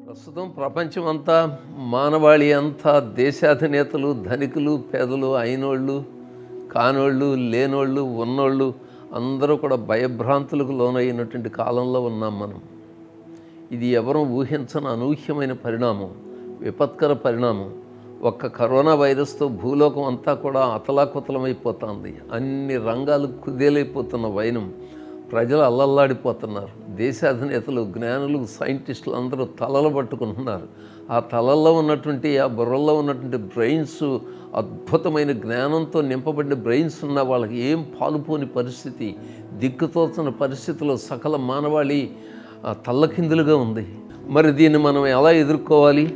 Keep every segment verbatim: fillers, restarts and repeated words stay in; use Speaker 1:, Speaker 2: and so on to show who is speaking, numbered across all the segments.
Speaker 1: ప్రస్తుతం ప్రపంచమంతా మానవాళి అంతా దేశాధినేతలు ధనికులు పేదలు అయినోళ్ళు కానోళ్ళు లేనోళ్ళు ఉన్నోళ్ళు అందరూ కూడా భయభ్రాంతులకు లోనైనటువంటి కాలంలో ఉన్నాం మనం. ఇది ఎవరూ ఊహించని అనూహ్యమైన పరిణామం, విపత్కర పరిణామం. ఒక్క కరోనా వైరస్తో భూలోకం అంతా కూడా అతలాకుతలమైపోతుంది. అన్ని రంగాలు కుదేలైపోతున్న వైనం, ప్రజలు అల్లల్లాడిపోతున్నారు. దేశాధినేతలు జ్ఞానులు సైంటిస్టులు అందరూ తలలు పట్టుకుంటున్నారు. ఆ తలల్లో ఉన్నటువంటి ఆ బుర్రల్లో ఉన్నటువంటి బ్రెయిన్స్ అద్భుతమైన జ్ఞానంతో నింపబడిన బ్రెయిన్స్ ఉన్న వాళ్ళకి ఏం పాలుపోని పరిస్థితి, దిక్కుతోచని పరిస్థితిలో సకల మానవాళి తల్లకిందులుగా ఉంది. మరి దీన్ని మనం ఎలా ఎదుర్కోవాలి?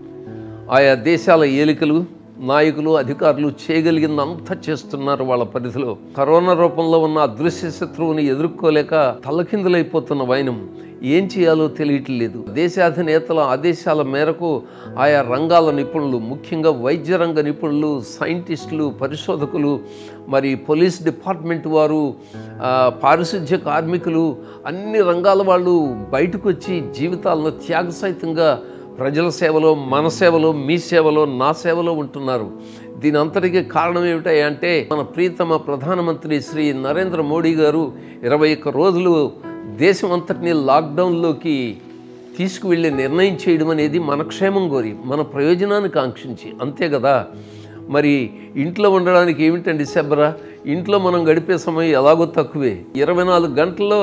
Speaker 1: ఆయా దేశాల ఏలికలు నాయకులు అధికారులు చేయగలిగిందంతా చేస్తున్నారు వాళ్ళ పరిధిలో. కరోనా రూపంలో ఉన్న అదృశ్య శత్రువుని ఎదుర్కోలేక తలకిందులైపోతున్న వైనం ఏం చేయాలో తెలియట్లేదు. దేశాధినేతల ఆదేశాల మేరకు ఆయా రంగాల నిపుణులు, ముఖ్యంగా వైద్య రంగ నిపుణులు, సైంటిస్టులు, పరిశోధకులు, మరి పోలీస్ డిపార్ట్మెంట్ వారు, పారిశుధ్య కార్మికులు, అన్ని రంగాల వాళ్ళు బయటకు వచ్చి జీవితాలను త్యాగసహితంగా ప్రజల సేవలో, మన సేవలో, మీ సేవలో, నా సేవలో ఉంటున్నారు. దీని అంతటికీ కారణం ఏమిటంటే మన ప్రియతమ ప్రధానమంత్రి శ్రీ నరేంద్ర మోడీ గారు ఇరవై ఒక్క రోజులు దేశం అంతటినీ లాక్డౌన్లోకి తీసుకువెళ్ళి నిర్ణయం చేయడం అనేది మన క్షేమం కోరి, మన ప్రయోజనాన్ని కాంక్షించి, అంతే కదా. మరి ఇంట్లో ఉండడానికి ఏమిటండి శబ్బరా? ఇంట్లో మనం గడిపే సమయం ఎలాగో తక్కువే. ఇరవై నాలుగు గంటల్లో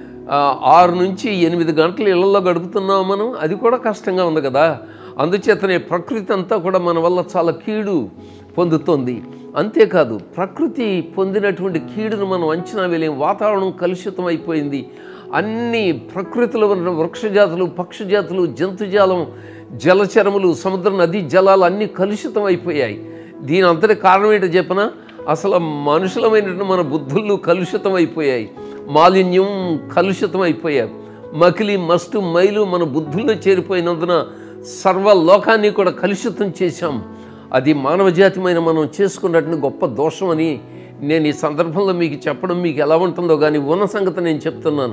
Speaker 1: ఆరు నుంచి ఎనిమిది గంటలు ఇళ్లలో గడుపుతున్నాం మనం. అది కూడా కష్టంగా ఉంది కదా. అందుచేతనే ప్రకృతి అంతా కూడా మన వల్ల చాలా కీడు పొందుతుంది. అంతేకాదు, ప్రకృతి పొందినటువంటి కీడును మనం అంచనా వేయలేం. వాతావరణం కలుషితం అయిపోయింది. అన్ని ప్రకృతిలో ఉన్న వృక్షజాతులు, పక్షిజాతులు, జంతుజాలం, జలచరములు, సముద్ర నదీ జలాలు అన్నీ కలుషితం అయిపోయాయి. దీని అంతటి కారణం ఏంటో చెప్పనా? అసలు మనుషులమైనటువంటి మన బుద్ధులు కలుషితం అయిపోయాయి. మాలిన్యం కలుషితం అయిపోయాయి. మకిలి మస్టు మైలు మన బుద్ధుల్లో చేరిపోయినందున సర్వలోకాన్ని కూడా కలుషితం చేశాం. అది మానవజాతిమైన మనం చేసుకున్నటువంటి గొప్ప దోషం అని నేను ఈ సందర్భంలో మీకు చెప్పడం మీకు ఎలా ఉంటుందో కానీ ఉన్న సంగతి నేను చెప్తున్నాను.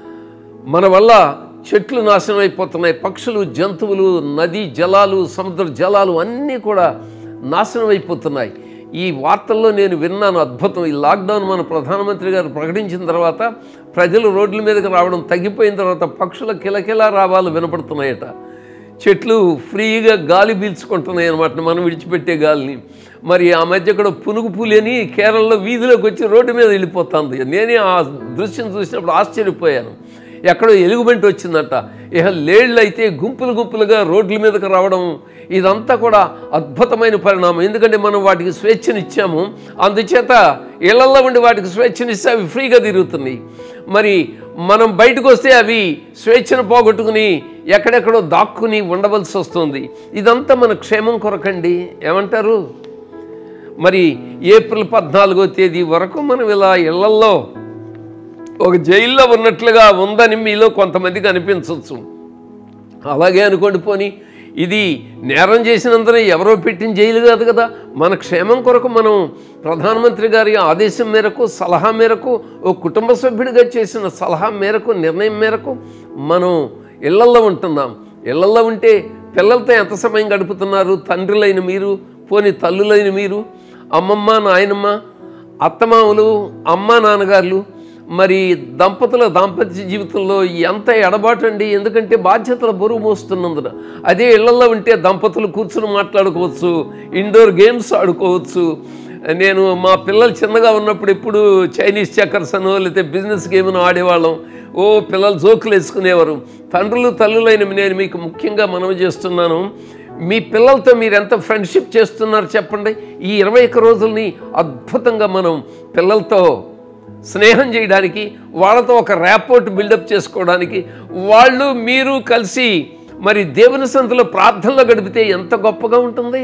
Speaker 1: మన వల్ల చెట్లు నాశనం అయిపోతున్నాయి. పక్షులు, జంతువులు, నదీ జలాలు, సముద్ర జలాలు అన్నీ కూడా నాశనం అయిపోతున్నాయి. ఈ వార్తల్లో నేను విన్నాను, అద్భుతం. ఈ లాక్డౌన్ మన ప్రధానమంత్రి గారు ప్రకటించిన తర్వాత ప్రజలు రోడ్ల మీదకి రావడం తగ్గిపోయిన తర్వాత పక్షుల కిలకిలా రావాలు వినపడుతున్నాయట. చెట్లు ఫ్రీగా గాలి పీల్చుకుంటున్నాయి అన్నమాట, మనం విడిచిపెట్టే గాలిని. మరి ఆ మధ్య కూడా పునుగు పులి అని కేరళలో వీధిలోకి వచ్చి రోడ్డు మీద వెళ్ళిపోతుంది. నేనే ఆ దృశ్యం చూసినప్పుడు ఆశ్చర్యపోయాను. ఎక్కడో ఎలుగుబంటి వచ్చిందట. ఇక లేళ్ళు అయితే గుంపులు గుంపులుగా రోడ్ల మీదకి రావడం, ఇదంతా కూడా అద్భుతమైన పరిణామం. ఎందుకంటే మనం వాటికి స్వేచ్ఛనిచ్చాము. అందుచేత ఇళ్లలో ఉండి వాటికి స్వేచ్ఛనిస్తే అవి ఫ్రీగా తిరుగుతున్నాయి. మరి మనం బయటకు వస్తే అవి స్వేచ్ఛను పోగొట్టుకుని ఎక్కడెక్కడో దాక్కుని ఉండవలసి వస్తుంది. ఇదంతా మన క్షేమం కొరకండి. ఏమంటారు? మరి ఏప్రిల్ పద్నాలుగో తేదీ వరకు మనం ఇలా ఇళ్లల్లో ఒక జైల్లో ఉన్నట్లుగా ఉందని మీలో కొంతమందికి అనిపించవచ్చు. అలాగే అనుకోండి. పోనీ ఇది నేరం చేసినందున ఎవరో పెట్టిన జైలు కాదు కదా. మన క్షేమం కొరకు మనం ప్రధానమంత్రి గారి ఆదేశం మేరకు, సలహా మేరకు, ఓ కుటుంబ సభ్యుడిగా చేసిన సలహా మేరకు, నిర్ణయం మేరకు మనం ఇళ్లల్లో ఉంటున్నాం. ఇళ్లల్లో ఉంటే పిల్లలతో ఎంత సమయం గడుపుతున్నారు? తండ్రులైన మీరు, పోనీ తల్లులైన మీరు, అమ్మమ్మ నాయనమ్మ, అత్తమామలు, అమ్మ నాన్నగారులు, మరి దంపతుల దాంపత్య జీవితంలో ఎంత ఎడబాటు అండి. ఎందుకంటే బాధ్యతల బరువు మోస్తున్నందున. అదే ఇళ్లలో ఉంటే దంపతులు కూర్చుని మాట్లాడుకోవచ్చు, ఇండోర్ గేమ్స్ ఆడుకోవచ్చు. నేను మా పిల్లలు చిన్నగా ఉన్నప్పుడు ఎప్పుడు చైనీస్ చెక్కర్స్ అనో లేకపోతే బిజినెస్ గేమ్ను ఆడేవాళ్ళం. ఓ పిల్లలు జోకులు వేసుకునేవారు. తండ్రులు తల్లులైన నేను మీకు ముఖ్యంగా మనవి చేస్తున్నాను, మీ పిల్లలతో మీరు ఎంత ఫ్రెండ్షిప్ చేస్తున్నారు చెప్పండి. ఈ ఇరవై ఒక్క రోజుల్ని అద్భుతంగా మనం పిల్లలతో స్నేహం చేయడానికి, వాళ్ళతో ఒక ర్యాపోర్ట్ బిల్డప్ చేసుకోవడానికి, వాళ్ళు మీరు కలిసి మరి దేవుని సన్నిధిలో ప్రార్థనలో గడిపితే ఎంత గొప్పగా ఉంటుంది.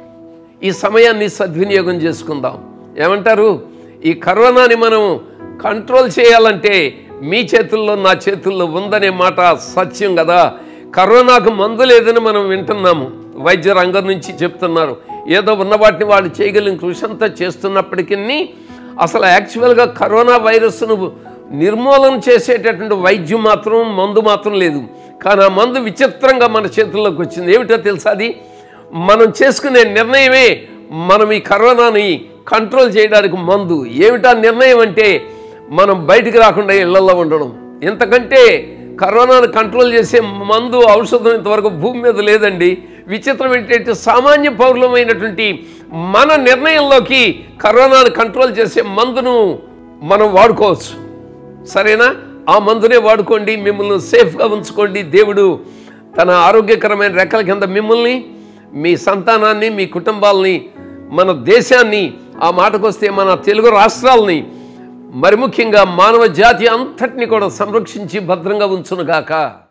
Speaker 1: ఈ సమయాన్ని సద్వినియోగం చేసుకుందాం. ఏమంటారు? ఈ కరోనాని మనం కంట్రోల్ చేయాలంటే మీ చేతుల్లో నా చేతుల్లో ఉందనే మాట సత్యం కదా. కరోనాకు మందు లేదని మనం వింటున్నాము. వైద్య రంగం నుంచి చెప్తున్నారు. ఏదో ఉన్న వాటిని వాళ్ళు చేయగలిగిన కృషి అంతా చేస్తున్నప్పటికీ అసలు యాక్చువల్గా కరోనా వైరస్ను నిర్మూలన చేసేటటువంటి వైద్యం మాత్రం, మందు మాత్రం లేదు. కానీ ఆ మందు విచిత్రంగా మన చేతుల్లోకి వచ్చింది. ఏమిటో తెలుసా? అది మనం చేసుకునే నిర్ణయమే మనం ఈ కరోనాని కంట్రోల్ చేయడానికి మందు. ఏమిటా నిర్ణయం అంటే మనం బయటికి రాకుండా ఇళ్లలో ఉండడం. ఎంతకంటే కరోనాను కంట్రోల్ చేసే మందు, ఔషధం ఇంతవరకు భూమి మీద లేదండి. విచిత్రం ఏంటంటే సామాన్య పౌరులమైనటువంటి మన నిర్ణయంలోకి కరోనాను కంట్రోల్ చేసే మందును మనం వాడుకోవచ్చు. సరేనా? ఆ మందునే వాడుకోండి, మిమ్మల్ని సేఫ్గా ఉంచుకోండి. దేవుడు తన ఆరోగ్యకరమైన రెక్కల కింద మిమ్మల్ని, మీ సంతానాన్ని, మీ కుటుంబాలని, మన దేశాన్ని, ఆ మాటకొస్తే మన తెలుగు రాష్ట్రాలని, మరి ముఖ్యంగా మానవ జాతి అంతటిని కూడా సంరక్షించి భద్రంగా ఉంచునుగాక.